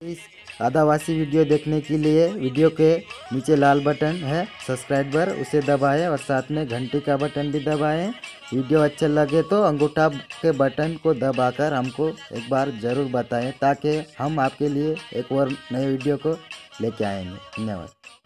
इस आदिवासी video देखने के लिए वीडियो के नीचे लाल बटन है सब्सक्राइबर, उसे दबाएं और साथ में घंटी का बटन भी दबाएं। वीडियो अच्छा लगे तो अंगूठा के बटन को दबाकर हमको एक बार ज़रूर बताएं ताकि हम आपके लिए एक और नए वीडियो को लेके आएंगे। धन्यवाद।